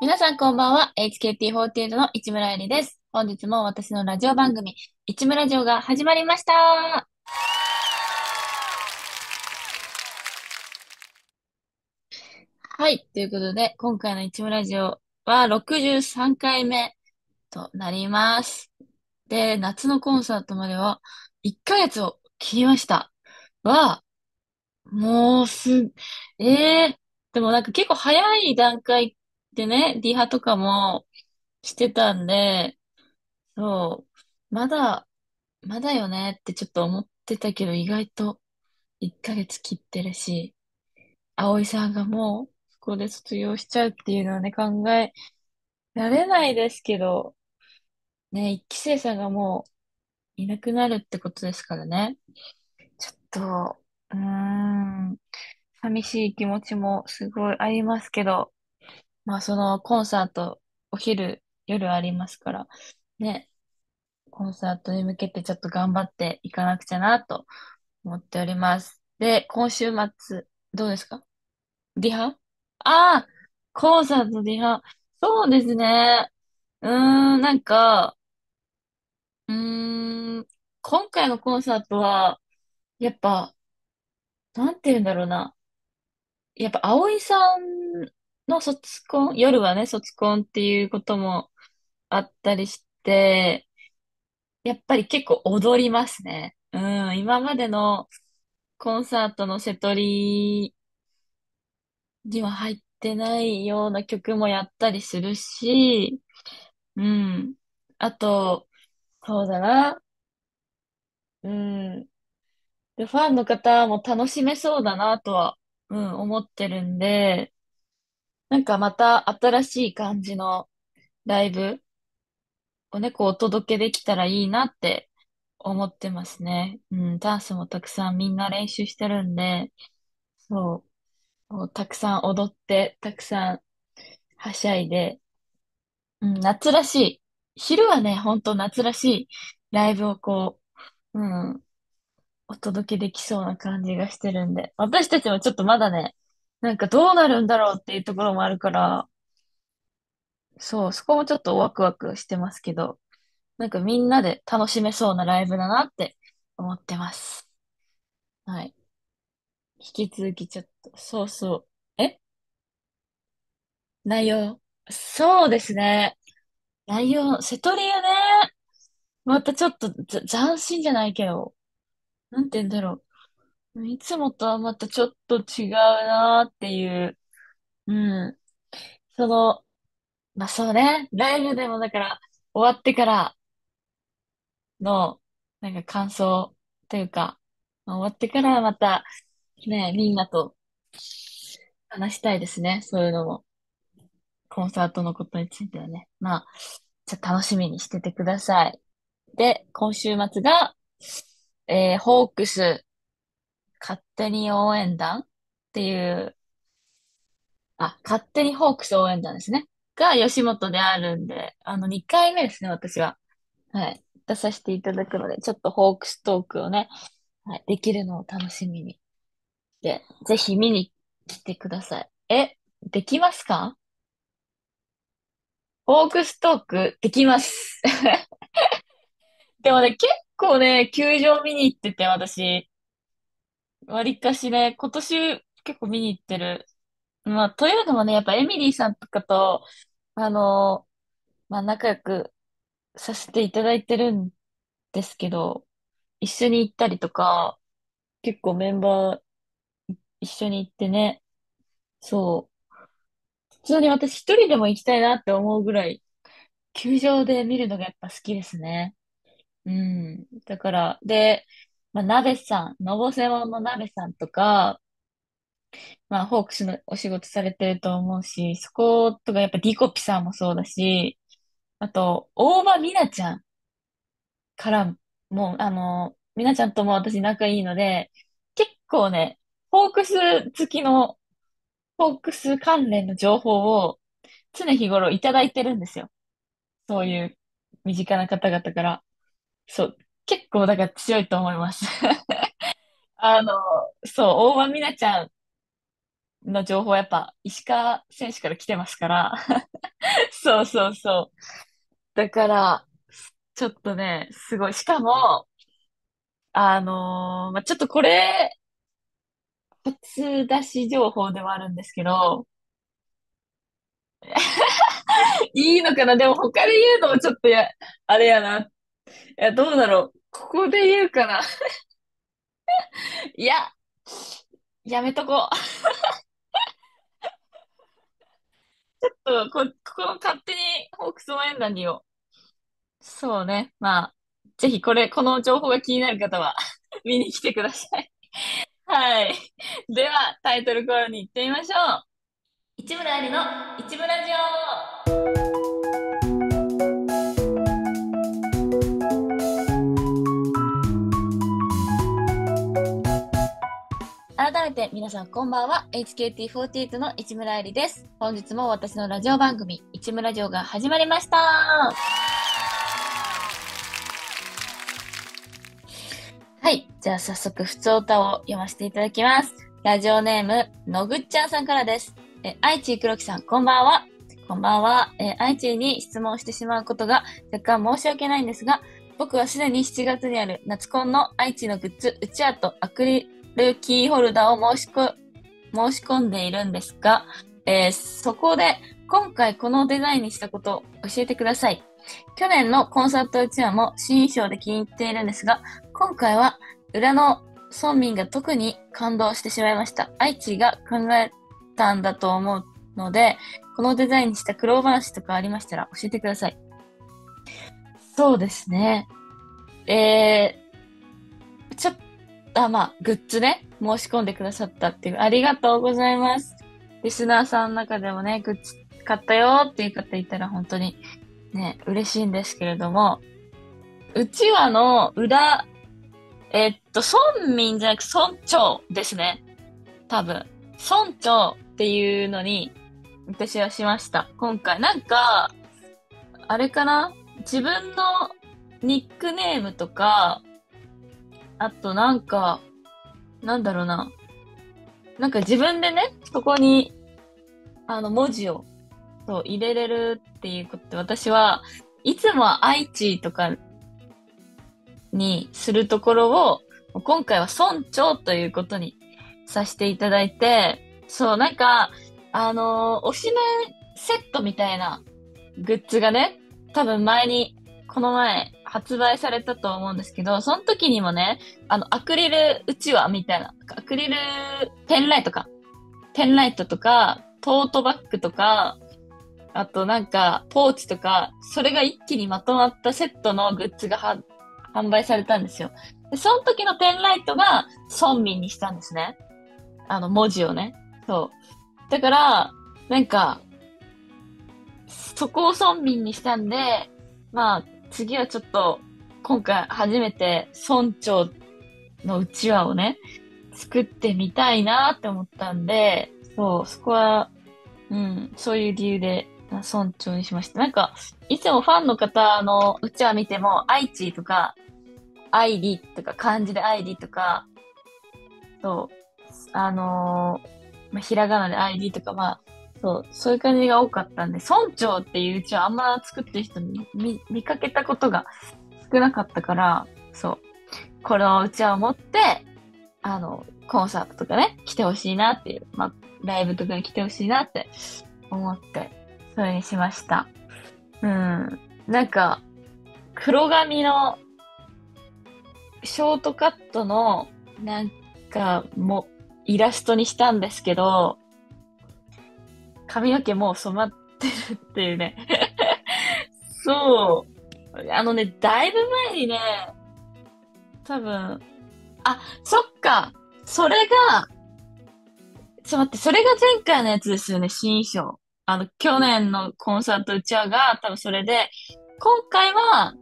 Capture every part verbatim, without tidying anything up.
皆さんこんばんは。エイチケーティーフォーティーエイト の市村えりです。本日も私のラジオ番組、市村ジオが始まりました。はい。ということで、今回の市村ジオはろくじゅうさんかいめとなります。で、夏のコンサートまではいっかげつを切りました。は、もうす、ええでもなんか結構早い段階でね、リハとかもしてたんで、そう、まだ、まだよねってちょっと思ってたけど、意外といっかげつ切ってるし、葵さんがもう、ここで卒業しちゃうっていうのはね、考えられないですけど、ね、一期生さんがもういなくなるってことですからね。ちょっと、うーん、寂しい気持ちもすごいありますけど、まあそのコンサート、お昼、夜ありますから、ね、コンサートに向けてちょっと頑張っていかなくちゃなと思っております。で、今週末、どうですか？リハああー、コンサートリハ。そうですね。うーん、なんか、うーん、今回のコンサートは、やっぱ、なんて言うんだろうな。やっぱ、葵さんの卒コン、夜はね、卒コンっていうこともあったりして、やっぱり結構踊りますね。うん、今までのコンサートのセトリには入ってないような曲もやったりするし、うん。あと、そうだな。うん。で、ファンの方も楽しめそうだなとは、うん、思ってるんで、なんかまた新しい感じのライブをね、こうお届けできたらいいなって思ってますね。うん、ダンスもたくさんみんな練習してるんで、そう、もうたくさん踊って、たくさんはしゃいで、うん、夏らしい。昼はね、ほんと夏らしいライブをこう、うん、お届けできそうな感じがしてるんで、私たちもちょっとまだね、なんかどうなるんだろうっていうところもあるから、そう、そこもちょっとワクワクしてますけど、なんかみんなで楽しめそうなライブだなって思ってます。はい。引き続きちょっと、そうそう。え内容。そうですね。内容、瀬戸リアね。またちょっとざ斬新じゃないけど、なんて言うんだろう。いつもとはまたちょっと違うなっていう。うん。その、まあそうね。ライブでもだから、終わってからの、なんか感想というか、まあ終わってからまた、ね、みんなと話したいですね。そういうのも。コンサートのことについてはね。まあ、じゃあ楽しみにしててください。で、今週末が、えー、ホークス勝手に応援団っていう、あ、勝手にホークス応援団ですね。が吉本であるんで、あの、にかいめですね、私は。はい。出させていただくので、ちょっとホークストークをね、はい、できるのを楽しみに。で、ぜひ見に来てください。え、できますか？ホークストークできます。でもね、結構ね、球場見に行ってて、私。割かしね、今年結構見に行ってる。まあ、というのもね、やっぱエミリーさんとかと、あの、まあ、仲良くさせていただいてるんですけど、一緒に行ったりとか、結構メンバー一緒に行ってね、そう。普通に私一人でも行きたいなって思うぐらい、球場で見るのがやっぱ好きですね。うん。だから、で、まあ、鍋さん、のぼせもんの鍋さんとか、まあ、ホークスのお仕事されてると思うし、そことかやっぱリコピさんもそうだし、あと、大場美奈ちゃんからも、あの、美奈ちゃんとも私仲いいので、結構ね、ホークス好きの、ホークス関連の情報を常日頃いただいてるんですよ。そういう身近な方々から。そう。結構だから強いと思います。あの、そう、大場美奈ちゃんの情報はやっぱ石川選手から来てますから、 そうそうそう。だから、ちょっとね、すごい。しかも、あのーまあ、ちょっとこれ、初出し情報ではあるんですけど、いいのかな。でも他で言うのもちょっとや、あれやな。いや、どうだろう。ここで言うかな。いや、やめとこう。ちょっと、こ、ここの勝手にホークス応援団にを。そうね。まあ、ぜひこれ、この情報が気になる方は見に来てください。はい。では、タイトルコールに行ってみましょう。市村ありの市村ラジオ。改めて皆さんこんばんは。エイチケーティーフォーティーエイト の市村ありです。本日も私のラジオ番組、市村ラジオが始まりました。はい。じゃあ早速、ふつおたを読ませていただきます。ラジオネーム、のぐっちゃんさんからです。え、愛知黒木さん、こんばんは。こんばんは。え、愛知に質問してしまうことが若干申し訳ないんですが、僕はすでにしちがつにある夏コンの愛知のグッズ、うちわとアクリルキーホルダーを申しこ、申し込んでいるんですが、えーそこで今回このデザインにしたことを教えてください。去年のコンサートうちわも新衣装で気に入っているんですが、今回は裏の村民が特に感動してしまいました。愛知が考えたんだと思うので、このデザインにした苦労話とかありましたら教えてください。そうですね。えー、ちょっと、あ、まあ、グッズね、申し込んでくださったっていう、ありがとうございます。リスナーさんの中でもね、グッズ買ったよっていう方いたら本当にね、嬉しいんですけれども、うちわの裏、えっと、村民じゃなく村長ですね。多分。村長っていうのに、私はしました。今回。なんか、あれかな、自分のニックネームとか、あとなんか、なんだろうな。なんか自分でね、そこに、あの、文字を、そう、入れれるっていうことで、私はいつもは愛知とかにするところを、今回は村長ということにさせていただいて、そう、なんか、あのー推しメンセットみたいなグッズがね、多分前に、この前発売されたと思うんですけど、その時にもね、あの、アクリルうちわみたいな、アクリルペンライトか、ペンライトとか、トートバッグとか、あとなんか、ポーチとか、それが一気にまとまったセットのグッズがは販売されたんですよ。で、その時のペンライトが村民にしたんですね。あの、文字をね。そう。だから、なんか、そこを村民にしたんで、まあ、次はちょっと、今回初めて村長のうちわをね、作ってみたいなって思ったんで、そう、そこは、うん、そういう理由で、あ村長にしました。なんか、いつもファンの方のうちわ見ても、愛知とか、愛理とか、漢字で愛理とか、そう、あのーまあ、ひらがなで愛理とか、まあ、そう、そういう感じが多かったんで、村長っていううちはあんま作ってる人見、見、見かけたことが少なかったから、そう、このうちわを持って、あの、コンサートとかね、来てほしいなっていう、まあ、ライブとかに来てほしいなって思って、それにしました。うん。なんか、黒髪のショートカットの、なんか、も、イラストにしたんですけど、髪の毛もう染まってるっていうね。そう。あのね、だいぶ前にね、多分、あ、そっか。それが、ちょっと待って、それが前回のやつですよね、新衣装。あの、去年のコンサートうちわが多分それで、今回は、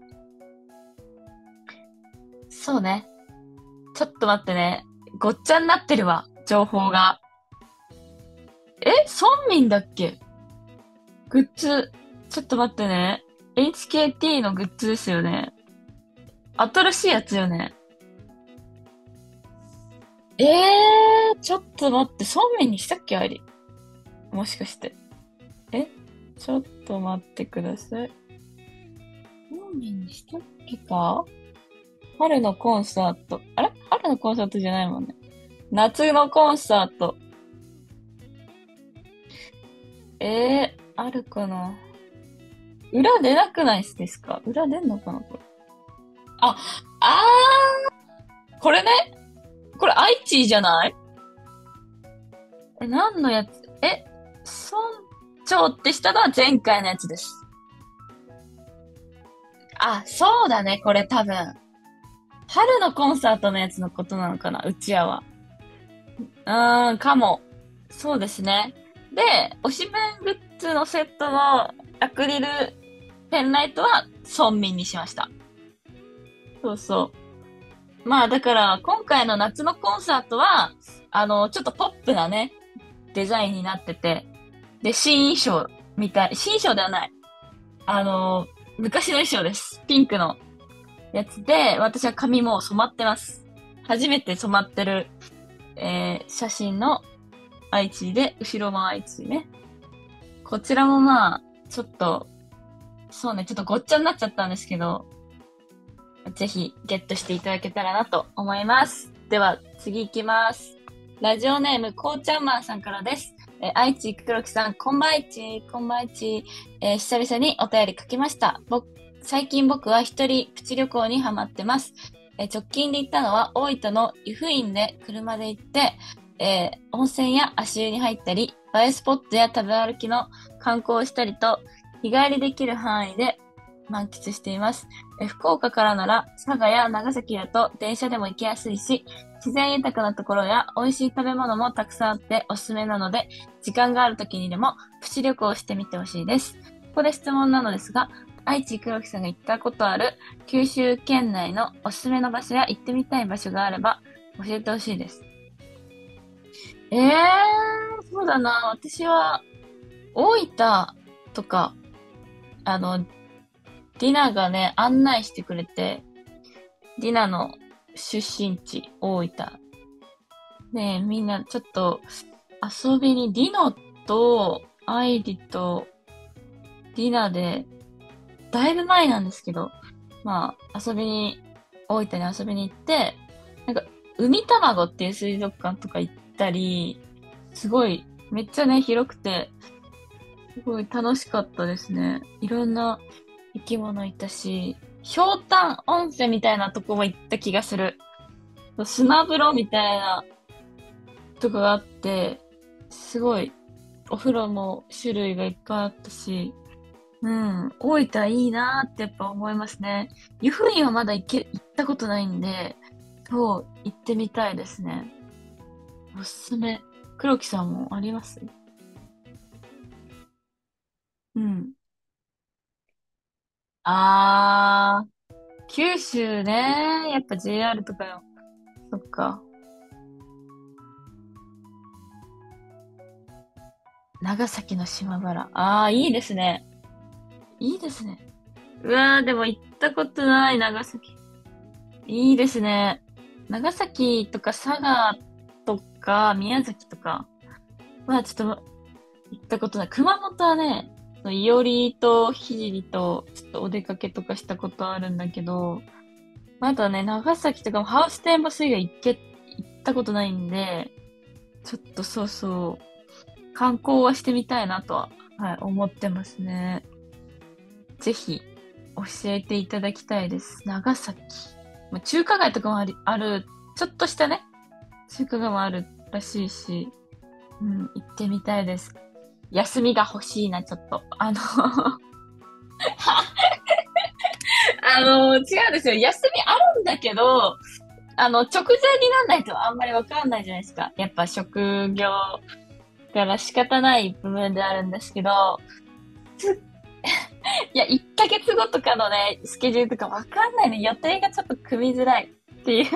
そうね。ちょっと待ってね。ごっちゃになってるわ、情報が。え、村民だっけ？グッズ。ちょっと待ってね。エイチケーティー のグッズですよね。新しいやつよね。えー、ちょっと待って、村民にしたっけあり。もしかして。えちょっと待ってください。ラーメンにしたっけか。春のコンサート。あれ春のコンサートじゃないもんね。夏のコンサート。えー、あるかな。裏出なくないですか？裏出んのかなこれ。あ、あー、これね。これ愛知じゃない？え、何のやつ？え、村長ってしたのは前回のやつです。あ、そうだね、これ多分。春のコンサートのやつのことなのかな、うちわは。うーん、かも。そうですね。で、推しメングッズのセットのアクリルペンライトは村民にしました。そうそう。まあだから今回の夏のコンサートは、あの、ちょっとポップなね、デザインになってて、で、新衣装みたい、新衣装ではない。あの、昔の衣装です。ピンクのやつで、私は髪も染まってます。初めて染まってる、えー、写真の愛知で、後ろも愛知ね。こちらもまあ、ちょっと、そうね、ちょっとごっちゃになっちゃったんですけど、ぜひゲットしていただけたらなと思います。では、次行きます。ラジオネーム、こうちゃんマンさんからです。えー、愛知黒木さん、こんばんいち、こんばんいち。えー久々にお便り書きました。僕、最近僕は一人プチ旅行にハマってます。えー直近で行ったのは大分の湯布院で車で行って、えー温泉や足湯に入ったり、映えスポットや食べ歩きの観光をしたりと、日帰りできる範囲で満喫しています。え福岡からなら佐賀や長崎だと電車でも行きやすいし、自然豊かなところや美味しい食べ物もたくさんあっておすすめなので、時間がある時にでもプチ旅行をしてみてほしいです。ここで質問なのですが、愛知黒木さんが行ったことある九州県内のおすすめの場所や行ってみたい場所があれば教えてほしいです。えー、そうだな。私は大分とか、あの、ディナがね、案内してくれて、ディナの出身地、大分。ねえ、みんなちょっと遊びに、ディノとアイリとディナで、だいぶ前なんですけど、まあ、遊びに、大分に遊びに行って、なんか、海卵っていう水族館とか行ったり、すごい、めっちゃね、広くて、すごい楽しかったですね。いろんな生き物いたし、ひょうたん温泉みたいなとこも行った気がする。砂風呂みたいなとこがあって、すごい、お風呂も種類がいっぱいあったし、うん、大分いいなーってやっぱ思いますね。湯布院はまだ行け、行ったことないんで、そう、行ってみたいですね。おすすめ。黒木さんもあります？うん。あー、九州ね。やっぱ ジェイアール とかよ。そっか。長崎の島原。あー、いいですね。いいですね。うわー、でも行ったことない、長崎。いいですね。長崎とか佐賀とか宮崎とかはちょっと行ったことない。熊本はね、いおりとひじりとちょっとお出かけとかしたことあるんだけど、まだね、長崎とかもハウステンボス以外行け、行ったことないんで、ちょっとそうそう、観光はしてみたいなとは、はい、思ってますね。ぜひ、教えていただきたいです。長崎。まあ、中華街とかもあり、ある、ちょっとしたね、中華街もあるらしいし、うん、行ってみたいです。休みが欲しいな、ちょっと。あのあの、違うんですよ。休みあるんだけど、あの、直前になんないとあんまりわかんないじゃないですか。やっぱ職業から仕方ない部分であるんですけど、ついや、いっかげつごとかのね、スケジュールとかわかんないね。予定がちょっと組みづらいっていう。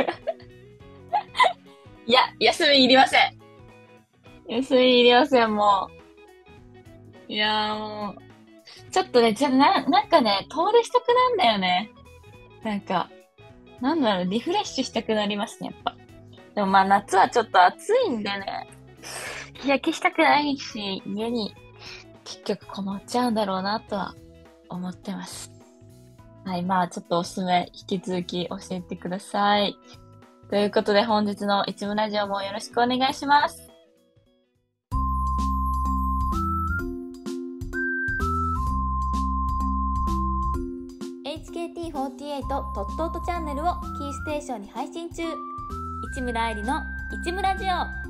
いや、休みいりません。休みいりません、もう。いやーもう、ちょっとね、じゃ、な、なんかね、遠出したくなんだよね。なんか、なんだろう、リフレッシュしたくなりますね、やっぱ。でもまあ夏はちょっと暑いんでね、日焼けしたくないし、家に結局困っちゃうんだろうなとは思ってます。はい。まあ、ちょっとおすすめ、引き続き教えてください。ということで、本日の一部ラジオもよろしくお願いします。 エイチケーティーフォーティーエイト トットートチャンネルをキーステーションに配信中。市村愛理の市村ジオ。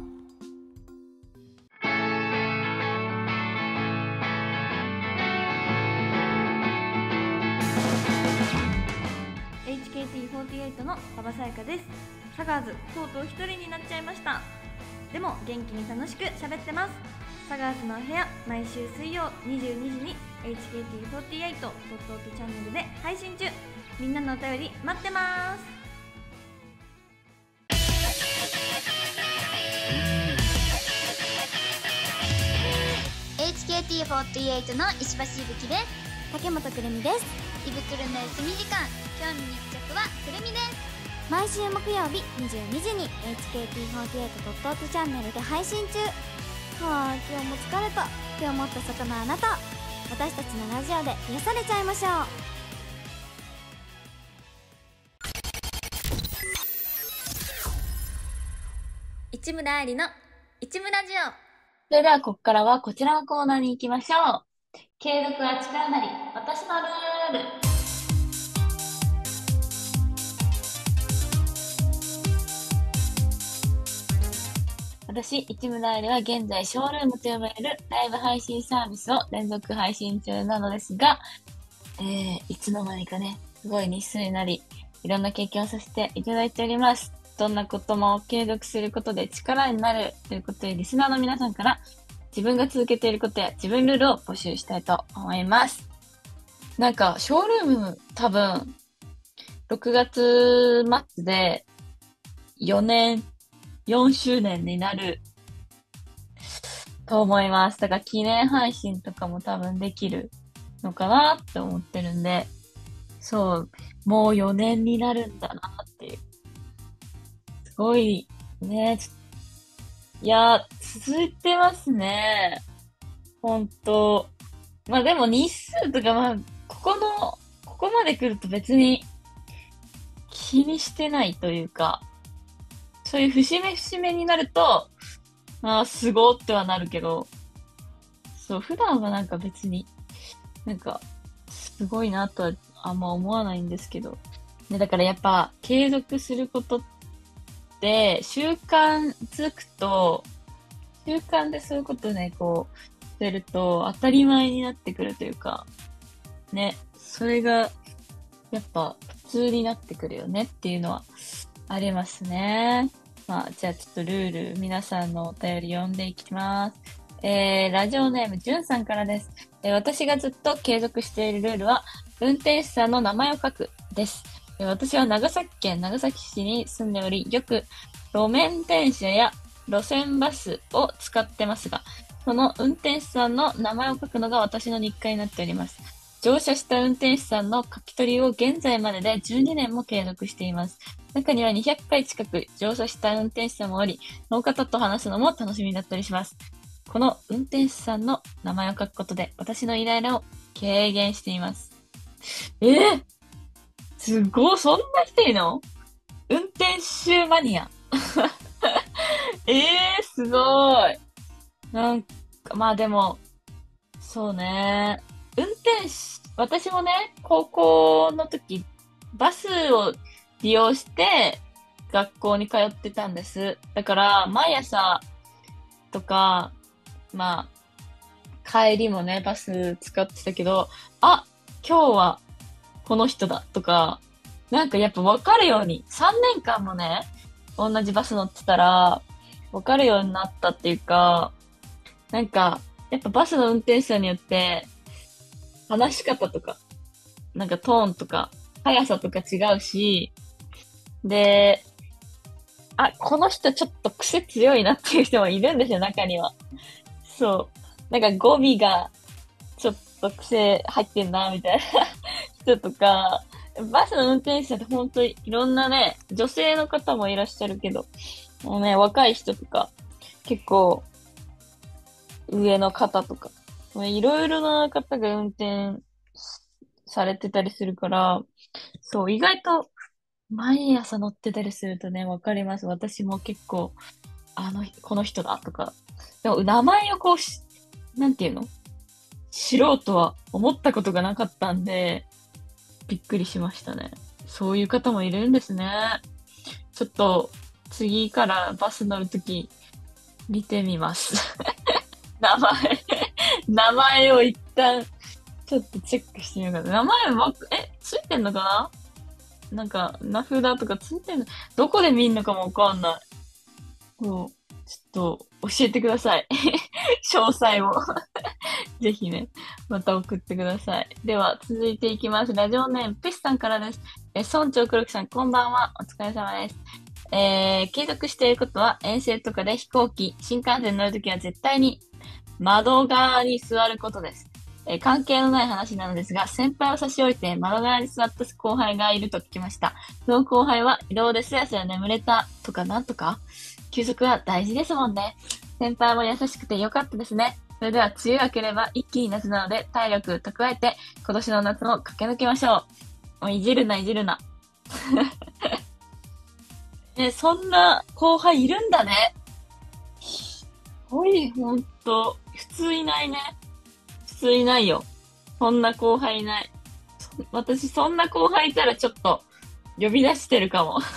エイチケーティーフォーティーエイト の馬場さやかです。サガーズとうとう一人になっちゃいました。でも元気に楽しく喋ってます。サガーズの部屋、毎週水曜にじゅうにじに エイチケーティーフォーティーエイト トットートチャンネルで配信中。みんなのお便り待ってます。 エイチケーティーフォーティーエイト の石橋いぶきです。 竹本くるみです。 いぶくるの休み時間、今日の日直はくるみです。 毎週木曜日にじゅうにじに エイチケーティーフォーティーエイト トットートチャンネルで配信中。はあ、今日も疲れたって思ったそこのあなた、私たちのラジオで癒されちゃいましょう。市村愛理の市村ジオ。 それでは、ここからはこちらのコーナーに行きましょう。継続は力なり、私のルール。私、市村愛理は現在、ショールームと呼ばれるライブ配信サービスを連続配信中なのですが、えー、いつの間にかね、すごい日数になり、いろんな経験をさせていただいております。どんなことも継続することで力になるということで、リスナーの皆さんから自分が続けていることや自分ルールを募集したいと思います。なんか、ショールーム多分、ろくがつ末でよねん、よんしゅうねんになると思います。だから記念配信とかも多分できるのかなって思ってるんで、そう、もうよねんになるんだなっていう。すごい、ね、いや、続いてますね。ほんと。まあでも日数とかまあ、ここの、ここまで来ると別に気にしてないというか、そういう節目節目になると、まあ、すごってはなるけど、そう、普段はなんか別に、なんか、すごいなとはあんま思わないんですけど。ね、だからやっぱ、継続することって、習慣つくと、習慣でそういうことね、こう、してると当たり前になってくるというか、ね、それが、やっぱ、普通になってくるよねっていうのはありますね。まあ、じゃあちょっとルール、皆さんのお便り読んでいきます。えー、ラジオネーム、じゅんさんからです。えー、私がずっと継続しているルールは、運転手さんの名前を書くです。えー、私は長崎県長崎市に住んでおり、よく路面電車や路線バスを使ってますが、その運転手さんの名前を書くのが私の日課になっております。乗車した運転手さんの書き取りを現在まででじゅうにねんも継続しています。中にはにひゃっかい近く乗車した運転手さんもおり、その方と話すのも楽しみだったりします。この運転手さんの名前を書くことで私のイライラを軽減しています。えー、すごい、そんな人いるの？運転手マニア。えー、すごい。なんか、まあでも、そうね。運転手、私もね、高校の時、バスを利用して学校に通ってたんです。だから、毎朝とか、まあ、帰りもね、バス使ってたけど、あ、今日はこの人だとか、なんかやっぱ分かるように、さんねんかんもね、同じバス乗ってたら、分かるようになったっていうか、なんか、やっぱバスの運転手さんによって、話し方とか、なんかトーンとか、速さとか違うし、で、あ、この人ちょっと癖強いなっていう人もいるんですよ、中には。そう。なんか語尾が、ちょっと癖入ってんな、みたいな人とか、バスの運転手さんって本当にいろんなね、女性の方もいらっしゃるけど、もうね、若い人とか、結構、上の方とか、 まあいろいろな方が運転されてたりするから、そう、意外と毎朝乗ってたりするとね、わかります。私も結構、あの、この人だとか。でも、名前をこうし、なんていうの知ろうとは思ったことがなかったんで、びっくりしましたね。そういう方もいるんですね。ちょっと、次からバス乗るとき、見てみます。名前名前を一旦、ちょっとチェックしてみようかな。名前わ、え、ついてんのかななんか、名札とかついてんの、どこで見んのかもわかんない。そう。ちょっと、教えてください。詳細を。ぜひね、また送ってください。では、続いていきます。ラジオネーム、ペシさんからです。え、村長黒木さん、こんばんは。お疲れ様です。えー、計画していることは、遠征とかで飛行機、新幹線に乗るときは絶対に窓側に座ることです。えー関係のない話なのですが、先輩を差し置いて窓側に座った後輩がいると聞きました。その後輩は移動ですやすや眠れたとかなんとか休息は大事ですもんね。先輩も優しくてよかったですね。それでは梅雨明ければ一気に夏なので体力蓄えて今年の夏も駆け抜けましょう。もういじるないじるな。え、そんな後輩いるんだね。おい、ほんと。普通いないね。普通いないよ。そんな後輩いない。そ私、そんな後輩いたらちょっと呼び出してるかも。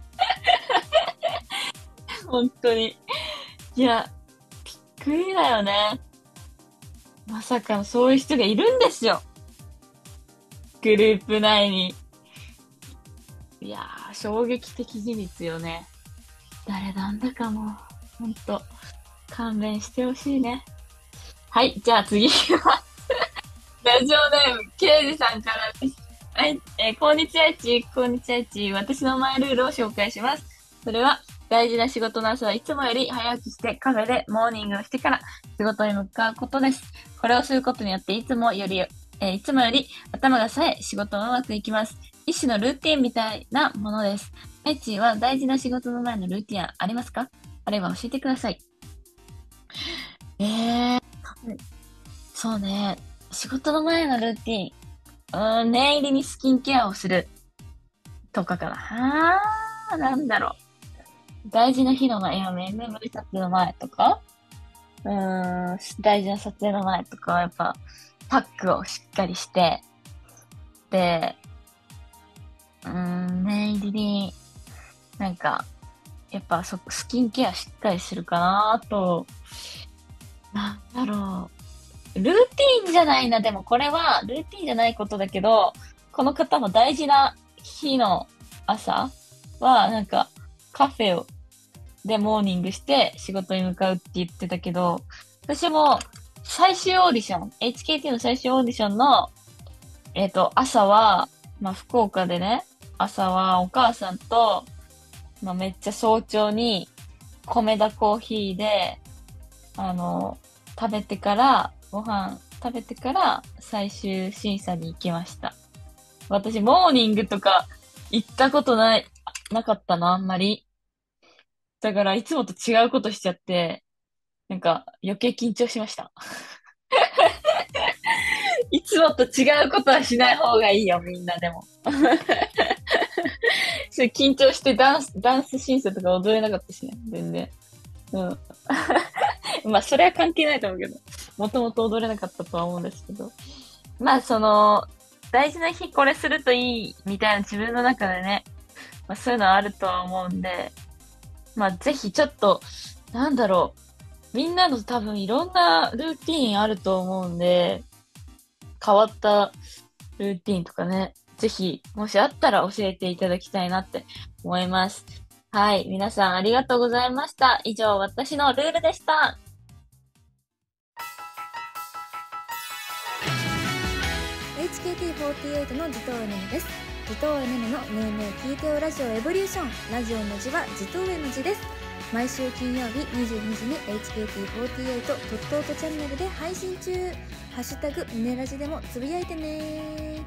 本当に。いや、びっくりだよね。まさかそういう人がいるんですよ。グループ内に。いやー、衝撃的事実よね。誰なんだかもう、ほんと、勘弁してほしいね。はい、じゃあ次は、ラジオネーム、ケイジさんからです。はい、えーこんにちは、いち、こんにちは、いち。私のマイルールを紹介します。それは、大事な仕事の朝はいつもより早起きしてカフェでモーニングをしてから仕事に向かうことです。これをすることによっていつもより、えーいつもより頭が冴え仕事もうまくいきます。一種のルーティンみたいなものです。エイチは大事な仕事の前のルーティンありますか？あれば教えてください。えー、そうね。仕事の前のルーティン。うーん、念入りにスキンケアをするとかかな。はあ、なんだろう。大事な日の前、いや、メモリ撮影の前とか、うーん、大事な撮影の前とかはやっぱ、パックをしっかりして、で、うーん、念入りに、なんか、やっぱそ、スキンケアしっかりするかなと、なんだろう。ルーティーンじゃないな。でもこれは、ルーティーンじゃないことだけど、この方も大事な日の朝は、なんか、カフェを、でモーニングして仕事に向かうって言ってたけど、私も最終オーディション、エイチケーティー の最終オーディションの、えっと、朝は、まあ、福岡でね、朝はお母さんと、まあ、めっちゃ早朝に米田コーヒーで、あの、食べてから、ご飯食べてから最終審査に行きました。私、モーニングとか行ったことない、なかったな、あんまり。だから、いつもと違うことしちゃって、なんか、余計緊張しました。いつもと違うことはしない方がいいよ、みんなでも。それ緊張してダンス、ダンス審査とか踊れなかったしね、全然。うん。まあ、それは関係ないと思うけど、もともと踊れなかったとは思うんですけど。まあ、その、大事な日これするといいみたいな自分の中でね、まあ、そういうのはあるとは思うんで、まあ、ぜひちょっと、なんだろう。みんなの多分いろんなルーティーンあると思うんで、変わったルーティーンとかね、ぜひ、もしあったら教えていただきたいなって思います。はい。皆さんありがとうございました。以上、私のルールでした。 エイチケーティーフォーティーエイト の地頭エネネです。地頭エネネのねえねえ聞いてよラジオエボリューション。ラジオの字は地頭エの字です。毎週金曜日にじゅうにじに エイチケーティーフォーティーエイト とっとうとチャンネルで配信中。ハッシュタグミネラジでもつぶやいてね。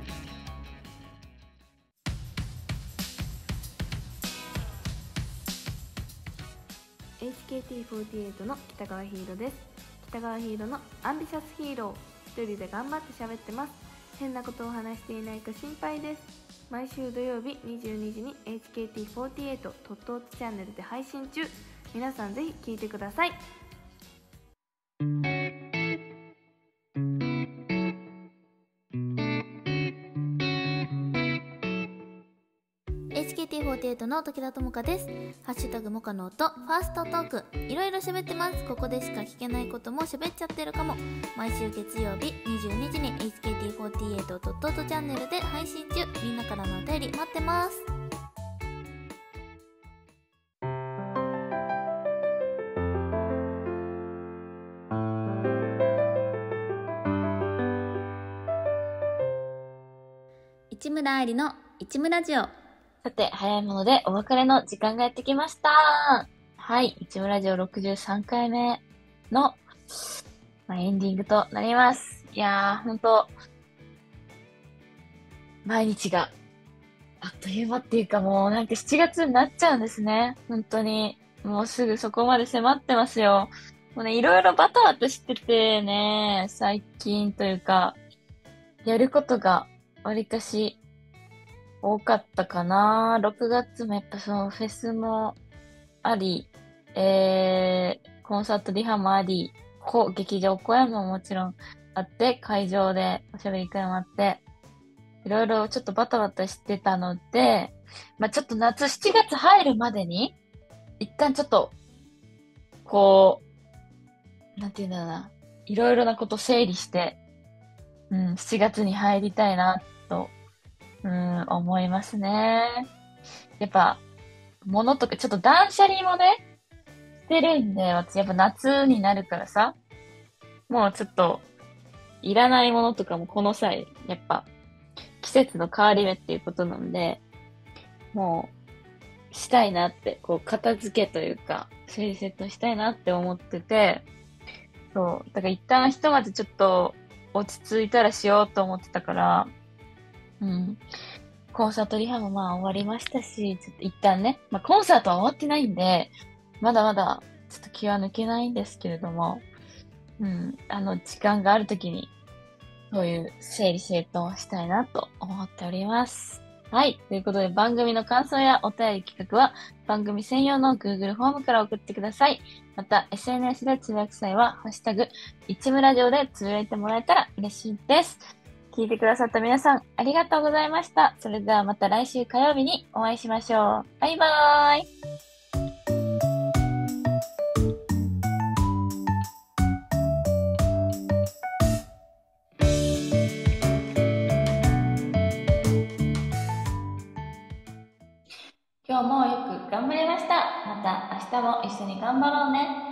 エイチケーティーフォーティーエイト の北川ヒーローです。 北川ヒーローのアンビシャスヒーロー。一人で頑張って喋ってます。変なことを話していないか心配です。毎週土曜日にじゅうにじに エイチケーティーフォーティーエイト トットーチチャンネルで配信中。皆さんぜひ聞いてください。 エイチケーティーフォーティーエイト の時田智香です。ハッシュタグモカの音、ファーストトーク、いろいろ喋ってます。ここでしか聞けないことも喋っちゃってるかも。毎週月曜日にじゅうにじに エイチケーティーフォーティーエイト トットートチャンネルで配信中。みんなからのお便り待ってます。市村愛理の市村ラジオ。 さて、早いものでお別れの時間がやってきました。はい、市村ラジオろくじゅうさんかいめの、まあ、エンディングとなります。いやー、ほんと、毎日があっという間っていうかもうなんかしちがつになっちゃうんですね。本当に。もうすぐそこまで迫ってますよ。もうね、いろいろバタバタしててね、最近というか、やることがわりかし多かったかな。ろくがつもやっぱそのフェスもあり、えー、コンサートリハもあり、こ劇場公演ももちろんあって、会場でおしゃべり会もあって、いろいろちょっとバタバタしてたので、まあちょっと夏しちがつ入るまでに、一旦ちょっと、こう、なんていうんだろうな、いろいろなこと整理して、うん、しちがつに入りたいな、と、うん、思いますね。やっぱ、物とか、ちょっと断捨離もね、してるんで、私やっぱ夏になるからさ、もうちょっと、いらないものとかもこの際、やっぱ、季節の変わり目っていうことなんで、もう、したいなって、こう、片付けというか、整理セットしたいなって思ってて、そう。だから一旦ひとまずちょっと、落ち着いたらしようと思ってたから、うん。コンサートリハもまあ終わりましたし、ちょっと一旦ね、まあコンサートは終わってないんで、まだまだちょっと気は抜けないんですけれども、うん。あの、時間があるときに、そういう整理整頓をしたいなと思っております。はい。ということで番組の感想やお便り企画は番組専用の Google フォームから送ってください。また エスエヌエス でつぶやく際はハッシュタグ市村ラジオでつぶやいてもらえたら嬉しいです。聞いてくださった皆さんありがとうございました。それではまた来週火曜日にお会いしましょう。バイバーイ。今日もよく頑張りました。また明日も一緒に頑張ろうね。